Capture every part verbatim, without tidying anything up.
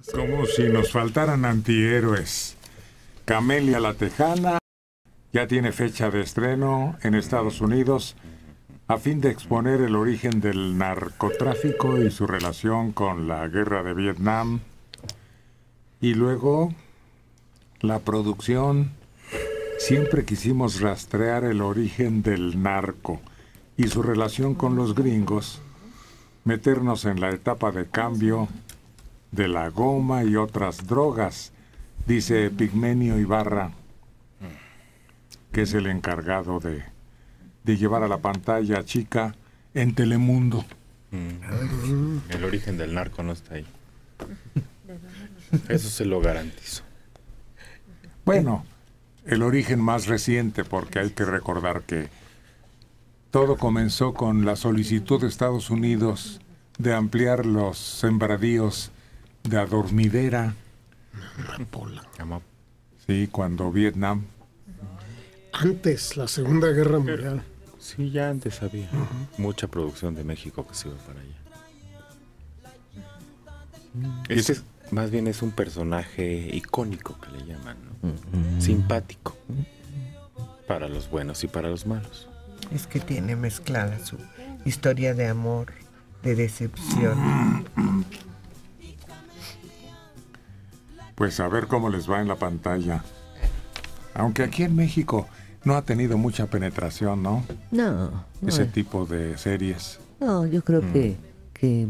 Como si nos faltaran antihéroes. Camelia la Tejana ya tiene fecha de estreno en Estados Unidos a fin de exponer el origen del narcotráfico y su relación con la guerra de Vietnam. Y luego, la producción. Siempre quisimos rastrear el origen del narco y su relación con los gringos, meternos en la etapa de cambio de la goma y otras drogas, dice Pigmenio Ibarra, que es el encargado de, de llevar a la pantalla chica en Telemundo. Mm. El origen del narco no está ahí. Eso se lo garantizo. Bueno, el origen más reciente, porque hay que recordar que todo comenzó con la solicitud de Estados Unidos de ampliar los sembradíos de adormidera. Amapola. Sí, cuando Vietnam. Antes, la Segunda Guerra Mundial. Sí, ya antes había uh-huh. mucha producción de México que se iba para allá. Este es, más bien es un personaje icónico que le llaman, ¿no? Uh-huh. Simpático. Para los buenos y para los malos. Es que tiene mezclada su historia de amor, de decepción. Pues a ver cómo les va en la pantalla. Aunque aquí en México no ha tenido mucha penetración, ¿no? No. Ese no. tipo de series. No, yo creo mm. que, que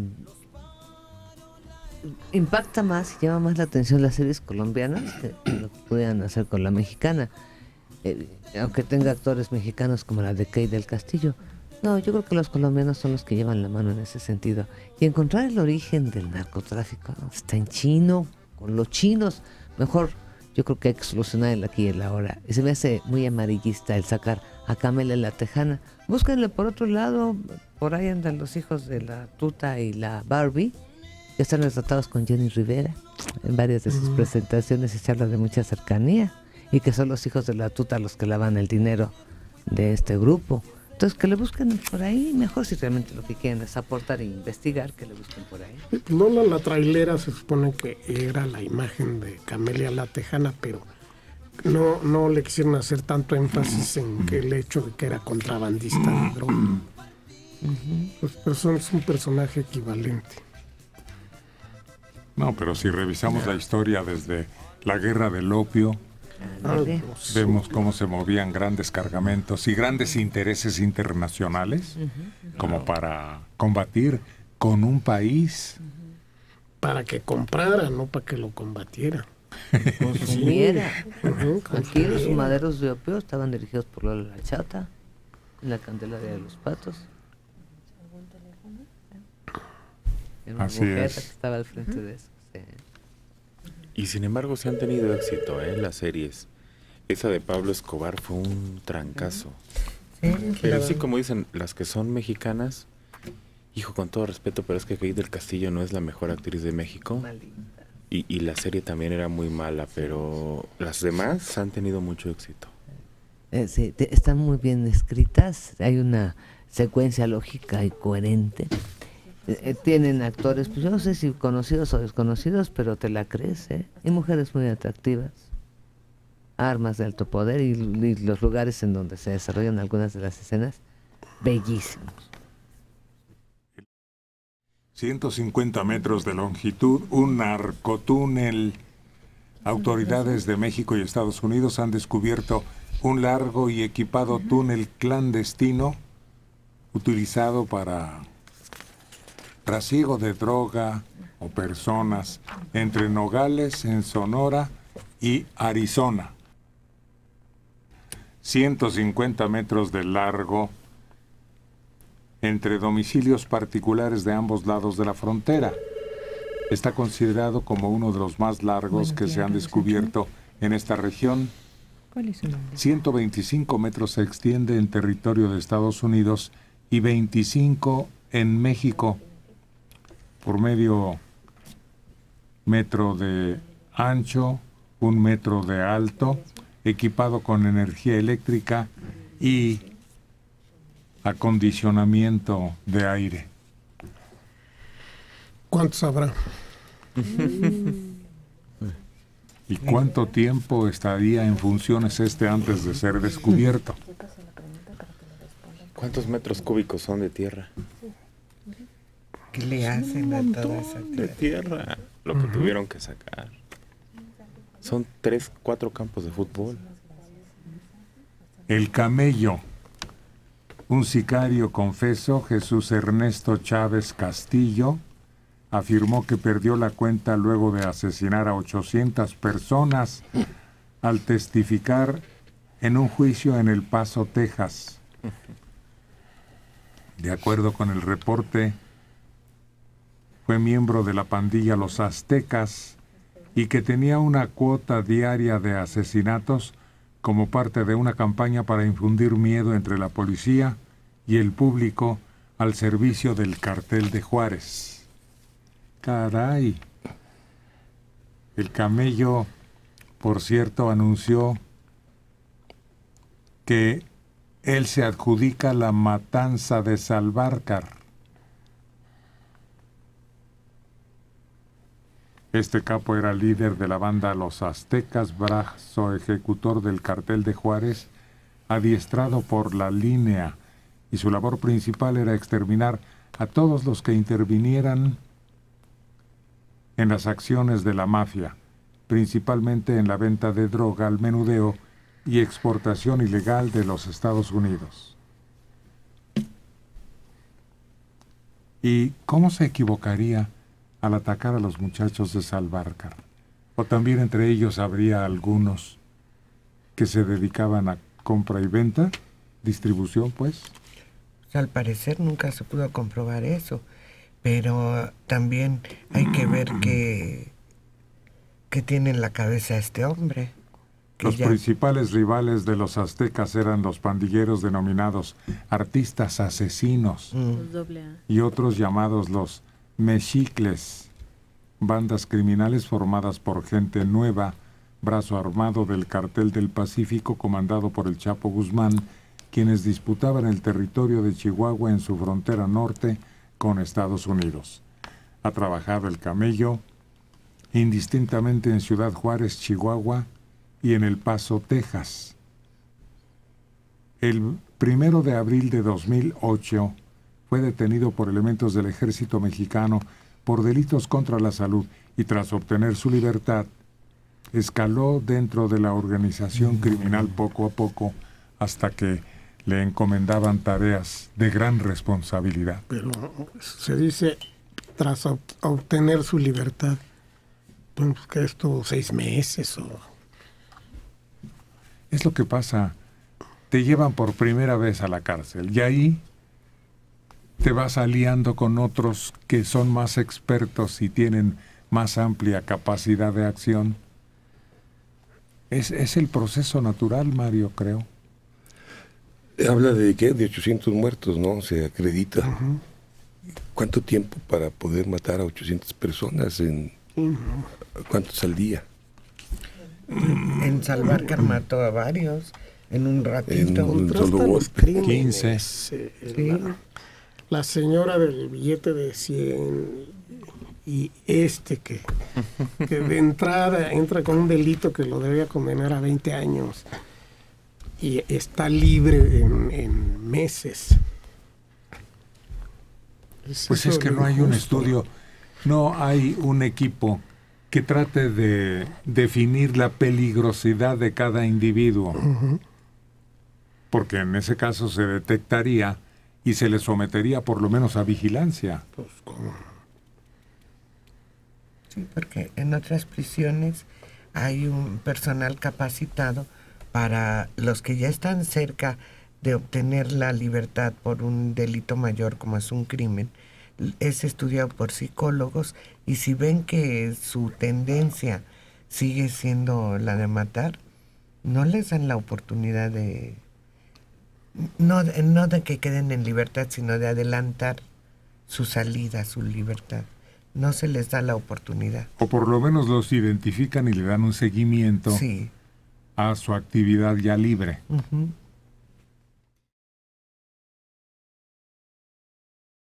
impacta más y llama más la atención las series colombianas que lo que pudieran hacer con la mexicana. Eh, aunque tenga actores mexicanos como la de Kay del Castillo. No, yo creo que los colombianos son los que llevan la mano en ese sentido. Y encontrar el origen del narcotráfico, ¿no? Está en chino, con los chinos. Mejor, yo creo que hay que solucionar el aquí y el ahora. Y se me hace muy amarillista el sacar a Camelia la Tejana. Búsquenle por otro lado, por ahí andan los hijos de la Tuta y la Barbie, que están retratados con Jenny Rivera en varias de sus uh-huh. presentaciones y se habla de mucha cercanía. Y que son los hijos de la Tuta los que lavan el dinero de este grupo. Entonces, que le busquen por ahí, mejor si realmente lo que quieren es aportar e investigar, que le busquen por ahí. Lola la trailera se supone que era la imagen de Camelia la Tejana, pero no, no le quisieron hacer tanto énfasis en que el hecho de que era contrabandista de droga. Uh-huh. Pues, pero son, es un personaje equivalente. No, pero si revisamos la historia desde la guerra del opio, Ah, vemos cómo se movían grandes cargamentos y grandes intereses internacionales uh-huh. como para combatir con un país. Uh-huh. Para que comprara, no para que lo combatiera. Consumiera. Uh-huh. Aquí los fumaderos de opio estaban dirigidos por Lola la Chata, en la Candelaria de los Patos. ¿Algún teléfono? Era una Así mujer es. que estaba al frente uh-huh. de eso. Sí. Y sin embargo se han tenido éxito, ¿eh? Las series. Esa de Pablo Escobar fue un trancazo. Sí, pero claro. Sí, como dicen, las que son mexicanas, hijo, con todo respeto, pero es que Kay del Castillo no es la mejor actriz de México. Y, y la serie también era muy mala, pero las demás han tenido mucho éxito. Eh, sí, te, están muy bien escritas, hay una secuencia lógica y coherente. Eh, tienen actores, pues yo no sé si conocidos o desconocidos, pero te la crees, ¿eh? Y mujeres muy atractivas, armas de alto poder y, y los lugares en donde se desarrollan algunas de las escenas, bellísimos. ciento cincuenta metros de longitud, un narcotúnel. Autoridades de México y Estados Unidos han descubierto un largo y equipado túnel clandestino utilizado para trasiego de droga o personas entre Nogales, en Sonora, y Arizona. ciento cincuenta metros de largo entre domicilios particulares de ambos lados de la frontera. Está considerado como uno de los más largos que se han descubierto en esta región. ¿Cuál es su nombre? ciento veinticinco metros se extiende en territorio de Estados Unidos y veinticinco en México, por medio metro de ancho, un metro de alto, equipado con energía eléctrica y acondicionamiento de aire. ¿Cuántos habrá? ¿Y cuánto tiempo estaría en funciones este antes de ser descubierto? ¿Cuántos metros cúbicos son de tierra? ¿Qué le hacen a toda esa De tierra? tierra, lo que tuvieron que sacar. Son tres, cuatro campos de fútbol. El camello. Un sicario confeso, Jesús Ernesto Chávez Castillo, afirmó que perdió la cuenta luego de asesinar a ochocientas personas al testificar en un juicio en El Paso, Texas. De acuerdo con el reporte, fue miembro de la pandilla Los Aztecas y que tenía una cuota diaria de asesinatos como parte de una campaña para infundir miedo entre la policía y el público al servicio del cartel de Juárez. ¡Caray! El camello, por cierto, anunció que él se adjudica la matanza de Salvarcar. Este capo era líder de la banda Los Aztecas, brazo ejecutor del cartel de Juárez, adiestrado por la línea, y su labor principal era exterminar a todos los que intervinieran en las acciones de la mafia, principalmente en la venta de droga al menudeo y exportación ilegal de los Estados Unidos. ¿Y cómo se equivocaría al atacar a los muchachos de Salvarcar? ¿O también entre ellos habría algunos que se dedicaban a compra y venta, distribución, pues? Pues al parecer nunca se pudo comprobar eso, pero también hay que ver que, que tiene en la cabeza este hombre. Los ya... principales rivales de los aztecas eran los pandilleros denominados artistas asesinos Mm. y otros llamados los mexicles, bandas criminales formadas por gente nueva, brazo armado del Cartel del Pacífico comandado por el Chapo Guzmán, quienes disputaban el territorio de Chihuahua en su frontera norte con Estados Unidos. Ha trabajado el camello indistintamente en Ciudad Juárez, Chihuahua, y en El Paso, Texas. El primero de abril de dos mil ocho fue detenido por elementos del ejército mexicano por delitos contra la salud y tras obtener su libertad, escaló dentro de la organización criminal poco a poco hasta que le encomendaban tareas de gran responsabilidad. Pero se dice tras ob- obtener su libertad, pues que esto seis meses o... Es lo que pasa, te llevan por primera vez a la cárcel y ahí te vas aliando con otros que son más expertos y tienen más amplia capacidad de acción. Es, es el proceso natural, Mario, creo. Habla de qué, de ochocientos muertos, ¿no? Se acredita. Uh-huh. ¿Cuánto tiempo para poder matar a ochocientas personas? En uh-huh. ¿Cuántos al día? En Salvarcar mató a varios en un ratito. En un solo golpe. quince. Eh, sí. la, la señora del billete de cien y este que, que de entrada entra con un delito que lo debía condenar a veinte años y está libre en, en meses. Es pues es que no hay un estudio, no hay un equipo que trate de definir la peligrosidad de cada individuo. Uh-huh. Porque en ese caso se detectaría y se le sometería por lo menos a vigilancia. Pues, ¿cómo? Sí, porque en otras prisiones hay un personal capacitado para los que ya están cerca de obtener la libertad por un delito mayor como es un crimen. Es estudiado por psicólogos y si ven que su tendencia sigue siendo la de matar, no les dan la oportunidad de no, no de que queden en libertad, sino de adelantar su salida, su libertad. No se les da la oportunidad. O por lo menos los identifican y le dan un seguimiento sí. a su actividad ya libre. Uh-huh.